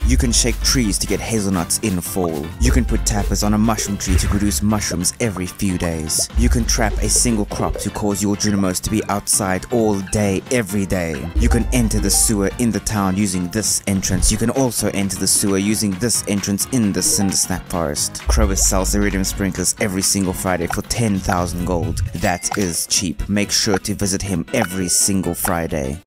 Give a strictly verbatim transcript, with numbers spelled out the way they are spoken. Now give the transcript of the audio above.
You can shake trees to get hazelnuts in fall. You can put tappers on a mushroom tree to produce mushrooms every few days. You can trap a single crop to cause your Junimos to be outside all day, every day. You can enter the sewer in the town using this entrance. You can also enter the sewer using this entrance in the Cindersnap Forest. Krobus sells iridium sprinklers every single Friday for ten thousand gold. That is cheap. Make sure to visit him every single Friday.